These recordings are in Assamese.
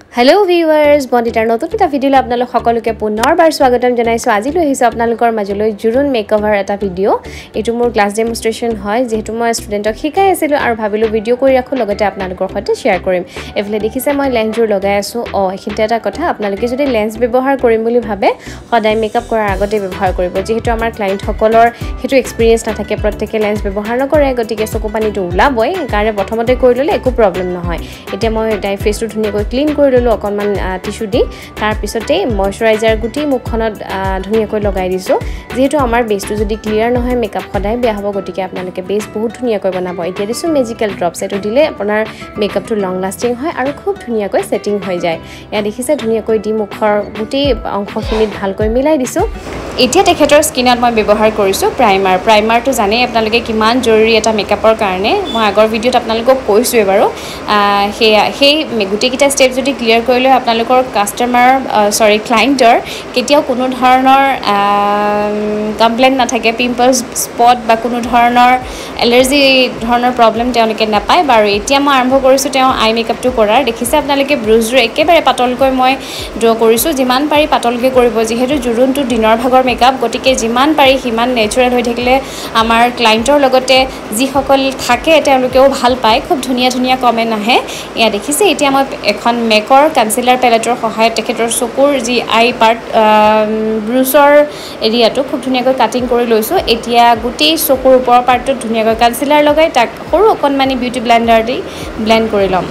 हेलो ভিউৱাৰ্ছ বন্দিতাৰ নতুন এটা ভিডিঅ' আপোনালোক সকলোকে পুনৰবাৰ স্বাগতম জনাইছো আজি লৈ আহিছো আপোনালোকৰ মাজলৈ জুৰুন মেকঅভাৰ এটা ভিডিঅ' এটো মোৰ ক্লাছ ডেমনষ্ট্ৰেচন হয় যেহেতু মই ষ্টুডেণ্টক শিকাই আছিলো আৰু ভাবিলো ভিডিঅ' কৰি ৰাখো লগতে আপোনালোকৰ সৈতে শেয়াৰ কৰিম এফলে দেখিছে মই লেন্সজোৰ লগাই আছো এখিনতে এটা কথা আপোনালোকে যদি লেন্স ব্যৱহাৰ কৰিম বুলি ভাবে সদায় মেকআপ কৰাৰ আগতে ব্যৱহাৰ কৰিব যেহেতু আমাৰ ক্লায়েন্ট সকলৰ হেতু এক্সপেৰিয়েন্স নাথাকে প্ৰত্যেককে লেন্স ব্যৱহাৰ নকৰে গতিকে চকু পানীটো ওলাবই কাৰণে প্ৰথমতে কৰি ললে একো প্ৰবলেম নহয় এতিয়া মই ডাই ফেসটো ধুনীয়াকৈ ক্লিন কৰি ললো অকনমান টিস্যু দি তাৰ পিছতে ময়শ্চাৰাইজাৰ গুটি মুখখনত ধুনীয়াকৈ লগাই দিছো যেহেতু আমাৰ বেসটো যদি ক্লিয়াৰ নহয় মেকআপ সদায় বেয়া হ'ব গতিকে আপোনালোকে বেস বহুত ধুনীয়াকৈ বনাব এতিয়া দিছো মেজিক্যাল ড্ৰপছ এটো দিলে আপোনাৰ মেকআপটো লং লাষ্টিং হয় আৰু খুব ধুনীয়াকৈ সেটিং হৈ যায় ইয়া দেখিছে ধুনীয়াকৈ দি মুখৰ গুটি অংশখিনিত ভালকৈ মিলাই দিছো এতিয়া তেখেতৰ স্কিনত মই ব্যৱহাৰ কৰিছো প্ৰাইমাৰটো জানে আপোনালোকে কিমান জৰুৰী এটা মেকআপৰ কাৰণে মই আগৰ ভিডিঅ'ত আপোনালোকক কৈছো এবাৰো সেই গুটিকিটা স্টেপ যদি ক্লিয়াৰ কৰিলে আপোনালোকৰ কাস্টমাৰ ক্লায়েন্টৰ কেতিয়াও কোনো ধৰণৰ কমপ্লেইন নাথাকে পিম্পলছ স্পট বা কোনো ধৰণৰ এলাৰ্জি ধৰণৰ প্ৰবলেম তেওঁলোকে নাপায় বাৰু এতিয়া মই আৰম্ভ কৰিছো তেওঁ আই মেকআপটো কৰাৰ দেখিছে আপোনালোকে ব্ৰুজৰ একেবাৰে পাতলকৈ মই ড্ৰ কৰিছো যিমান পাৰি পাতলকৈ কৰিব যেহেতু জুৰুনটো দিনৰ ভাগৰ মেকআপ গতিকে যিমান পাৰি হিমান নেচাৰেল হৈ থাকিলে আমাৰ ক্লায়েন্টৰ লগতে যি সকল থাকে তেওঁলোকেও ভাল পায় খুব ধুনীয়া কমেন্ট আহে ইয়া দেখিছে এতিয়া মই এখন মেকৰ কনসিলাৰ পেলেটৰ সহায়ত তেখেতৰ চকুৰ যি আই পাৰ্ট ব্ৰুজৰ এৰিয়াটো খুব ধুনীয়াকৈ কাটিং কৰি লৈছো এতিয়া গুটি চকুৰ ওপৰৰ পাৰ্টটো ধুনীয়াকৈ কনসিলাৰ লগাই তাক সৰু অকনমানি বিউটি ব্লেন্ডাৰ দি ব্লেন্ড কৰি লম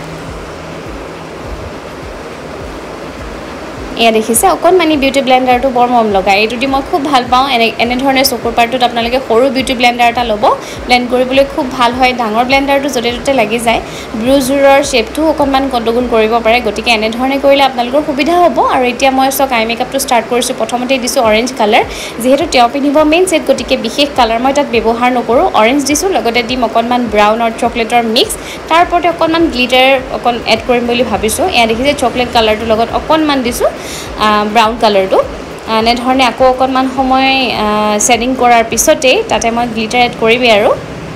এয়া দেখিছে অকনমানি বিউটি ব্লেন্ডাৰটো বৰ মৰম লগাই এটো দি মই খুব ভাল পাওঁ এনে ধৰণে চকুৰ পাৰ্টটোত আপোনালোকে সৰু বিউটি ব্লেন্ডাৰ এটা ল'ব ব্লেন্ড কৰিবলৈ খুব ভাল হয় ডাঙৰ ব্লেন্ডাৰটো জতে লাগি যায় ব্ৰুজৰ শেপটো অকনমান কন্ট্ৰল কৰিব পাৰে গতিকে এনে ধৰণে কৰিলে আপোনালোকৰ সুবিধা হ'ব আৰু এতিয়া মই আই মেকআপটো ষ্টাৰ্ট কৰিছো প্ৰথমতে দিছো অৰেঞ্জ কালাৰ যেহেতু তেওঁ পিনিব মেইন সেট গতিকে বিশেষ কালাৰ মই তাত ব্যৱহাৰ নকৰো অৰেঞ্জ দিছো লগতে দিম অকনমান ব্ৰাউন আৰু চকলেটৰ মিক্স তাৰ ওপৰতে অকনমান গ্লিটাৰ এড কৰিম বুলি ভাবিছো এয়া দেখিছে চকলেট কালাৰটো লগত অকনমান দিছো ব্ৰাউন কালাৰটো এনে ধৰণে আকৌ অকনমান সময় শেডিং কৰাৰ পিছতে তাতে মই গ্লিটাৰ এড কৰিবি আৰু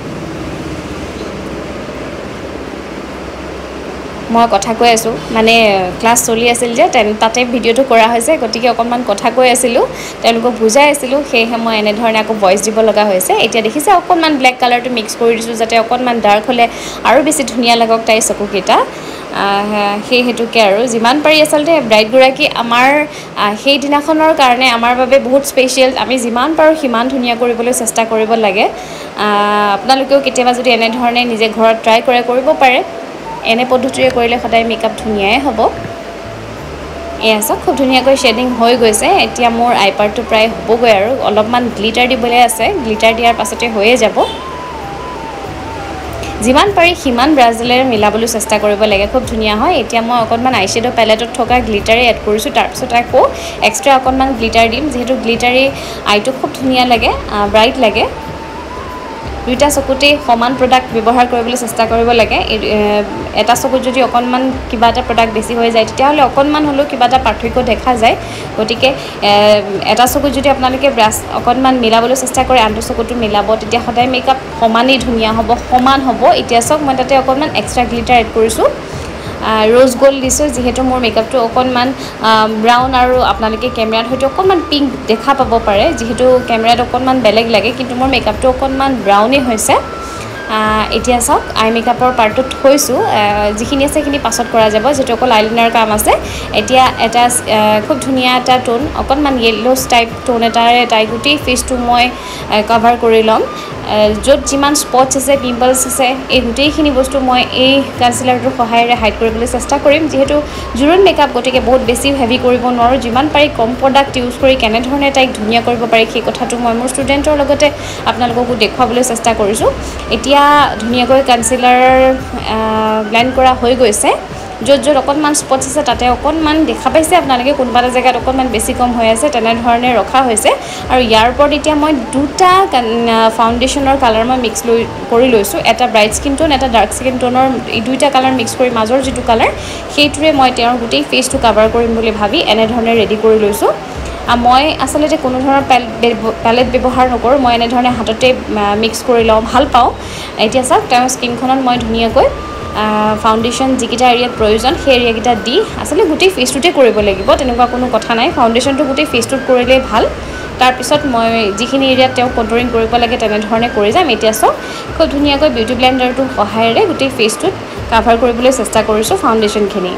মই কথা কৈ আছো মানে ক্লাস চলি আছিল যে তাতে ভিডিওটো কৰা হৈছে গতিকে অকনমান কথা কৈ আছিলো তেওঁলোকক বুজাই আছিলো হেহে মই এনে ধৰণে আকৌ ভয়েস দিব লগা হৈছে এতিয়া দেখিছে অকনমান ব্ল্যাক কালাৰটো মিক্স কৰি দিছো যাতে অকনমান ডাৰ্ক হলে আৰু বেছি ধুনীয়া লাগক তাই চকুকেটা সেই হেতুকে আৰু যিমান পাৰি আসলতে ব্ৰাইট গুৰাকি আমাৰ সেই দিনাখনৰ কাৰণে আমাৰ বাবে বহুত স্পেশাল আমি যিমান পাৰো হিমান ধুনীয়া কৰিবলৈ চেষ্টা কৰিব লাগে আপোনালোকেও কেতিয়াবা যদি এনে ধৰণে নিজে ঘৰত ট্ৰাই কৰিব পাৰে এনে পদ্ধতিৰে কৰিলে সদায় মেকআপ ধুনীয়াই হ'ব এয়া খুব ধুনীয়াকৈ শেডিং হৈ গৈছে এতিয়া মোৰ আই পাৰ্টটো প্ৰায় হ'বগৈ আৰু অলপমান গ্লিটাৰ দিবলৈ আছে গ্লিটাৰ দিয়াৰ পাছতে হৈয়ে যাব যিমান পাৰি হিমান ব্ৰাজলেৰে মিলাবলৈ চেষ্টা কৰিব লাগে খুব ধুনীয়া হয় এতিয়া মই অকনমান আইশ্যাডো প্যালেটত থকা গ্লিটাৰে এড কৰিছো তাৰ পিছত আকৌ এক্সট্ৰা অকনমান গ্লিটাৰ দিম যেহেতু গ্লিটাৰে আইটো খুব ধুনীয়া লাগে ব্ৰাইট লাগে দুইটা চকুতে সমান প্ৰডাক্ট ব্যৱহাৰ কৰিবলৈ চেষ্টা কৰিব লাগে এটা চকুত যদি অকনমান কিবা এটা প্ৰডাক্ট বেছি হৈ যায় তেতিয়াহলে অকনমান হলো কিবা এটা পাৰ্থক্য দেখা যায় গতিকে এটা চকুত যদি আপোনালোকে ব্ৰাছ অকনমান মিলাবলৈ চেষ্টা কৰে আনটো চকুটো মিলাব তেতিয়া সদায় মেকআপ সমানেই ধুনীয়া হ'ব সমান হ'ব এতিয়া মই তাতে অকনমান এক্সট্ৰা গ্লিটাৰ এড কৰিছো रोज गोल्ड दिसो जेहेतु मोर मेकअपটো অকনমান ব্রাউন আৰু আপোনালোকে ক্যামেৰাত হয়তো অকনমান পিংক দেখা পাব পাৰে যেহেতু ক্যামেৰাত অকনমান বেলেগ লাগে কিন্তু মোর মেকআপটো অকনমান ব্রাউনই হৈছে এতিয়া সক আই মেকআপৰ পাৰ্টটো থৈছো যিখিনি আছে কিনি পাছত কৰা যাব যেটো অকল আইলাইনাৰ কাম আছে এতিয়া এটা খুব ধুনীয়া এটা টোন অকনমান ইয়েলো টাইপ টোন এটাৰে তাই গুটি ফেসটো মই কভাৰ কৰি লম যত যিমান স্পটছ আছে পিম্পলছ আছে এই গুটেইখিনি বস্তু মই এই কনসিলাৰটোৰ সহায়ৰে হাইড কৰিবলৈ চেষ্টা কৰিম যেহেতু জুৰুন মেকআপ গতিকে বহুত বেছি হেভি কৰিব নোৱাৰো যিমান পাৰি কম প্ৰডাক্ট ইউজ কৰি কেনে ধৰণে তাইক ধুনীয়া কৰিব পাৰি সেই কথাটো মই মোৰ ষ্টুডেন্টৰ লগতে আপোনালোককো দেখুৱাবলৈ চেষ্টা কৰিছো এতিয়া ধুনীয়াকৈ কনসিলাৰ ব্লেন্ড কৰা হৈ গৈছে যত অকনমান স্পটছ আছে তাতে অকনমান দেখা পাইছে আপোনালোকে কোনবা এটা জায়গাত অকনমান বেছি কম হৈ আছে তেনে ধৰণে ৰখা হৈছে আৰু ইয়াৰ ওপৰত এতিয়া মই দুটা ফাউন্ডেশনৰ কালাৰ মই মিক্স কৰি লৈছো এটা ব্ৰাইট স্কিন টোন এটা ডাৰ্ক স্কিন টোনৰ এই দুইটা কালাৰ মিক্স কৰি মাজৰ যেটো কালাৰ সেইটোৰে মই তেওঁৰ গুটেই ফেসটো কভাৰ কৰিম বুলি ভাবি এনে ধৰণে ৰেডি কৰি লৈছো মই আসলতে কোনো ধৰণৰ প্যালেট ব্যৱহাৰ নকৰো মই এনে ধৰণে হাততে মিক্স কৰি লওঁ ভাল পাওঁ এতিয়া সক তেওঁৰ স্কিনখনত মই ধুনীয়াকৈ ফাউণ্ডেশ্যন যিকেইটা এৰিয়াত প্ৰয়োজন সেই এৰিয়াকেইটা দি আচলতে গোটেই ফেচটোতে কৰিব লাগিব, তেনেকুৱা কোনো কথা নাই। ফাউণ্ডেশ্যনটো গোটেই ফেচটোত কৰিলেই ভাল। তাৰপিছত মই যিখিনি এৰিয়াত তেওঁ কণ্ট্ৰৰিং কৰিব লাগে তেনেধৰণে কৰি যাম। এতিয়া চাওক খুব ধুনীয়াকৈ বিউটি ব্লেণ্ডাৰটোৰ সহায়েৰে গোটেই ফেচটোত কাভাৰ কৰিবলৈ চেষ্টা কৰিছোঁ ফাউণ্ডেশ্যনখিনি।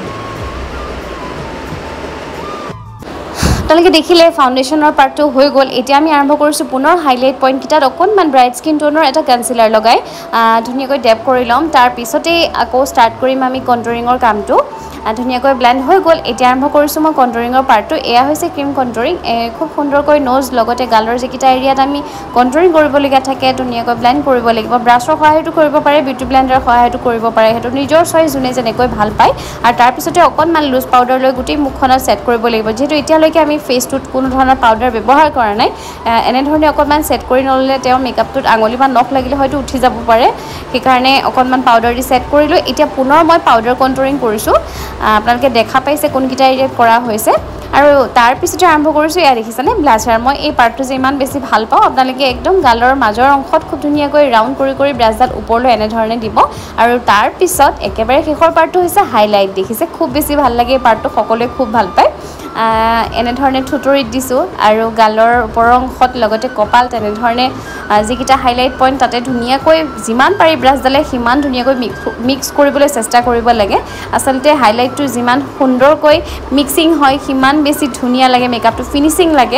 আপোনালোকে দেখিলে ফাউণ্ডেশ্যনৰ পাৰ্টটো হৈ গ'ল। এতিয়া আমি আৰম্ভ কৰিছোঁ পুনৰ হাইলাইট পইণ্টকেইটাত অকণমান ব্ৰাইট স্কিন টোনৰ এটা কনচিলাৰ লগাই ধুনীয়াকৈ ডেপ কৰি ল'ম। তাৰপিছতেই আকৌ ষ্টাৰ্ট কৰিম আমি কণ্ট্ৰৰিঙৰ কামটো। ধুনীয়াকৈ ব্লেণ্ড হৈ গ'ল। এতিয়া আৰম্ভ কৰিছোঁ মই কণ্ট্ৰৰিঙৰ পাৰ্টটো। এয়া হৈছে ক্ৰীম কণ্ট্ৰৰিং। খুব সুন্দৰকৈ নোজ লগতে গালৰ যিকেইটা এৰিয়াত আমি কণ্ট্ৰৰিং কৰিবলগীয়া থাকে ধুনীয়াকৈ ব্লেণ্ড কৰিব লাগিব। ব্ৰাছৰ সহায়তো কৰিব পাৰে, বিউটি ব্লেণ্ডাৰৰ সহায়তো কৰিব পাৰে, সেইটো নিজৰ চইচ, যোনে যেনেকৈ ভাল পায়। আৰু তাৰপিছতে অকণমান লুজ পাউডাৰ লৈ গোটেই মুখখনত ছেট কৰিব লাগিব। যিহেতু এতিয়ালৈকে আমি ফেচটোত কোনো ধৰণৰ পাউডাৰ ব্যৱহাৰ কৰা নাই, এনেধৰণে অকণমান ছেট কৰি নল'লে তেওঁৰ মেকআপটোত আঙুলি বা নখ লাগিলে হয়তো উঠি যাব পাৰে, সেইকাৰণে অকণমান পাউডাৰ দি ছেট কৰিলোঁ। এতিয়া পুনৰ মই পাউডাৰ কণ্ট্ৰৰিং কৰিছোঁ। আপোনালোকে দেখা পাইছে কোনকেইটা এৰিয়াত কৰা হৈছে। আৰু তাৰপিছতে আৰম্ভ কৰিছোঁ, এয়া দেখিছেনে ব্লাছাৰ। মই এই পাৰ্টটো যে ইমান বেছি ভাল পাওঁ, আপোনালোকে একদম গালৰ মাজৰ অংশত খুব ধুনীয়াকৈ ৰাউণ্ড কৰি কৰি ব্ৰাছডাল ওপৰলৈ এনেধৰণে দিব। আৰু তাৰপিছত একেবাৰে শেষৰ পাৰ্টটো হৈছে হাইলাইট। দেখিছে খুব বেছি ভাল লাগে এই পাৰ্টটো, সকলোৱে খুব ভাল পায়। এনেধৰণে থুতৰিত দিছোঁ আৰু গালৰ ওপৰৰ অংশত লগতে কপাল তেনেধৰণে যিকেইটা হাইলাইট পইণ্ট তাতে ধুনীয়াকৈ যিমান পাৰি ব্ৰাছডালে সিমান ধুনীয়াকৈ মিক্স কৰিবলৈ চেষ্টা কৰিব লাগে। আচলতে হাইলাইটটো যিমান সুন্দৰকৈ মিক্সিং হয় সিমান বেছি ধুনীয়া লাগে, মেকআপটো ফিনিচিং লাগে।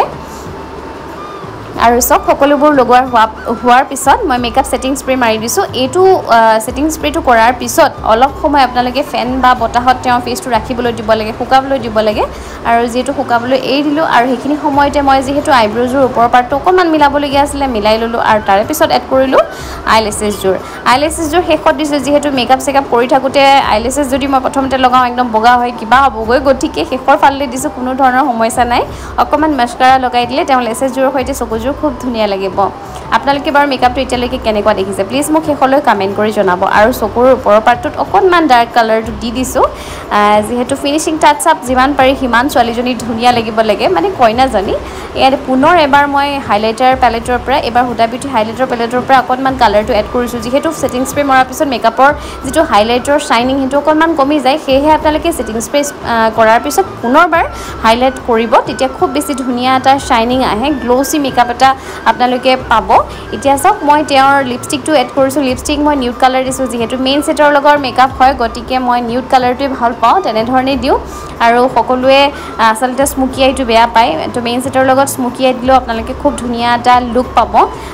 আৰু চব সকলোবোৰ লগোৱাৰ হোৱাৰ পিছত মই মেকআপ ছেটিং স্প্ৰে মাৰি দিছোঁ। এইটো ছেটিং স্প্ৰেটো কৰাৰ পিছত অলপ সময় আপোনালোকে ফেন বা বতাহত তেওঁৰ ফেচটো ৰাখিবলৈ দিব লাগে, শুকাবলৈ দিব লাগে। আৰু যিহেতু শুকাবলৈ এৰি দিলোঁ আৰু সেইখিনি সময়তে মই যিহেতু আইব্ৰ'জোৰ ওপৰৰ পাৰ্টটো অকণমান মিলাবলগীয়া আছিলে, মিলাই ল'লোঁ। আৰু তাৰে পিছত এড কৰিলোঁ আইলেছেছযোৰ। আইলেছেছযোৰ শেষত দিছোঁ, যিহেতু মেকআপ চেকআপ কৰি থাকোঁতে আইলেছেছ যদি মই প্ৰথমতে লগাওঁ একদম বগা হয় কিবা হ'বগৈ, গতিকে শেষৰ ফাললৈ দিছোঁ, কোনো ধৰণৰ সমস্যা নাই। অকণমান মাস্কাৰা লগাই দিলে তেওঁ লেছেছযোৰৰ সৈতে চকুযোৰ খুব ধুনীয়া লাগিব। আপোনালোকে বাৰু মেকআপটো এতিয়ালৈকে কেনেকুৱা দেখিছে প্লিজ মোক শেষলৈ কমেণ্ট কৰি জনাব। আৰু চকুৰ ওপৰৰ পাৰ্টটোত অকণমান ডাৰ্ক কালাৰটো দি দিছোঁ, যিহেতু ফিনিচিং টাচ আপ যিমান পাৰি সিমান ছোৱালীজনী ধুনীয়া লাগিব লাগে, মানে কইনাজনী। ইয়াত পুনৰ এবাৰ মই হাইলাইটাৰ পেলেটৰ পৰা, এবাৰ হুডা বিউটি হাইলাইটাৰ পেলেটৰ পৰা অকণমান কালাৰটো এড কৰিছোঁ। যিহেতু ছেটিং স্প্ৰে মৰাৰ পিছত মেকআপৰ যিটো হাইলাইটৰ শ্বাইনিং সেইটো অকণমান কমি যায়, সেয়েহে আপোনালোকে ছেটিং স্প্ৰে কৰাৰ পিছত পুনৰবাৰ হাইলাইট কৰিব, তেতিয়া খুব বেছি ধুনীয়া এটা শ্বাইনিং আহে, গ্ল'চি মেকআপ এটা আপোনালোকে পাব। এতিয়া চাওক মই তেওঁৰ লিপষ্টিকটো এড কৰিছোঁ। লিপষ্টিক মই নিউড কালাৰ দিছোঁ, যিহেতু মেইন ছেটৰ লগত মেকআপ হয়, গতিকে মই নিউড কালাৰটোৱে ভাল পাওঁ, তেনেধৰণেই দিওঁ। আৰু সকলোৱে আচলতে স্মুকি আইটো বেয়া পায়, তো মেইন ছেটৰ লগত স্মুকি আই দিলেও আপোনালোকে খুব ধুনীয়া এটা লুক পাব।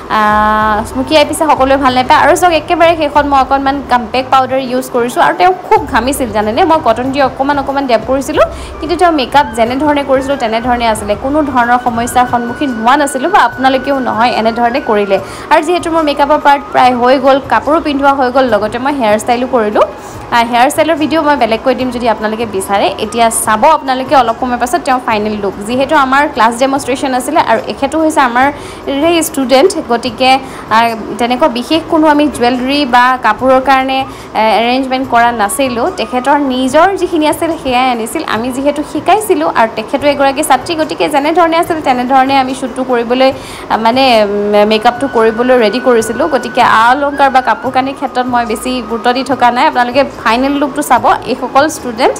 স্মুকি আই পিছে সকলোৱে ভাল নাপায়। আৰু চাওক একেবাৰে শেষত মই অকণমান কম্পেক্ট পাউডাৰ ইউজ কৰিছোঁ। আৰু তেওঁ খুব ঘামিছিল জানেনে, মই কটন দি অকণমান ডেপ কৰিছিলোঁ, কিন্তু তেওঁ মেকআপ যেনেধৰণে কৰিছিলোঁ তেনেধৰণে আছিলে, কোনো ধৰণৰ সমস্যাৰ সন্মুখীন হোৱা নাছিলোঁ, বা আপোনালোকেও নহয় এনেধৰণে কৰিলে। আৰু যিহেতু মোৰ মেকআপৰ পাৰ্ট প্ৰায় হৈ গ'ল, কাপোৰো পিন্ধোৱা হৈ গ'ল, লগতে মই হেয়াৰ ষ্টাইলো কৰিলোঁ। হেয়াৰ ষ্টাইলৰ ভিডিঅ' মই বেলেগকৈ দিম যদি আপোনালোকে বিচাৰে। এতিয়া চাব আপোনালোকে অলপ সময় পাছত তেওঁ ফাইনেল লুক। যিহেতু আমাৰ ক্লাছ ডেমনষ্ট্ৰেশ্যন আছিলে আৰু এখেতো হৈছে আমাৰ ষ্টুডেণ্ট, গতিকে তেনেকুৱা বিশেষ কোনো আমি জুৱেলাৰী বা কাপোৰৰ কাৰণে এৰেঞ্জমেণ্ট কৰা নাছিলোঁ। তেখেতৰ নিজৰ যিখিনি আছিল সেয়াই আনিছিল। আমি যিহেতু শিকাইছিলোঁ আৰু তেখেতো এগৰাকী ছাত্ৰী, গতিকে যেনেধৰণে আছিল তেনেধৰণে আমি শ্বুটটো কৰিবলৈ মানে মেকআপটো কৰিবলৈ ৰেডি কৰিছিলোঁ। গতিকে অলংকাৰ বা কাপোৰ কানিৰ ক্ষেত্ৰত মই বেছি গুৰুত্ব দি থকা নাই। আপোনালোকে ফাইনেল লুকটো চাব। এইসকল ষ্টুডেণ্ট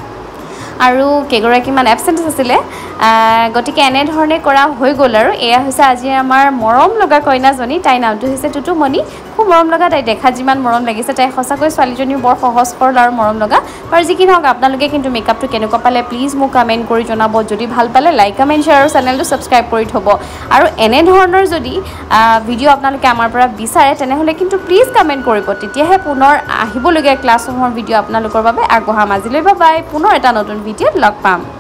আৰু কেইগৰাকীমান এবচেণ্ট আছিলে, গতিকে এনেধৰণে কৰা হৈ গ'ল। আৰু এয়া হৈছে আজি আমাৰ মৰম লগা কইনাজনী, তাইৰ নামটো হৈছে টুটুমণি। খুব মৰম লগা, তাই দেখাত যিমান মৰম লাগিছে, তাই সঁচাকৈ ছোৱালীজনীও বৰ সহজ সৰল আৰু মৰম লগা। বাৰু যি কি নহওক, আপোনালোকে কিন্তু মেকআপটো কেনেকুৱা পালে প্লিজ মোক কমেণ্ট কৰি জনাব। যদি ভাল পালে লাইক কমেণ্ট শ্বেয়াৰ আৰু চেনেলটো ছাবস্ক্ৰাইব কৰি থ'ব। আৰু এনেধৰণৰ যদি ভিডিঅ' আপোনালোকে আমাৰ পৰা বিচাৰে তেনেহ'লে কিন্তু প্লিজ কমেণ্ট কৰিব, তেতিয়াহে পুনৰ আহিবলগীয়া ক্লাছসমূহৰ ভিডিঅ' আপোনালোকৰ বাবে আগবঢ়াম। আজিলৈ বাই, পুনৰ এটা নতুন ভিডিঅ'ত লগ পাম।